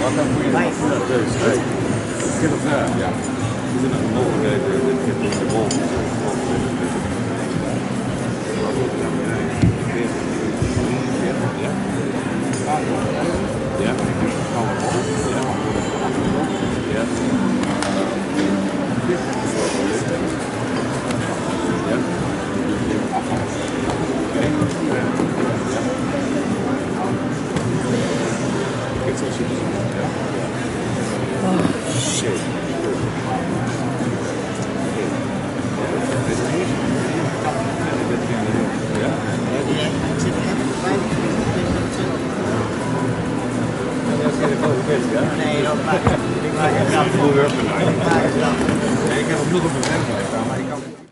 Wat dan moet je dus, ik heb een vraag, ja. Is er nog een mogelijkheid dat je in de wol ja? Nee, dat maakt niet. Ik maak het grap. Ik heb op 0 op mijn werk staan, maar ik kan...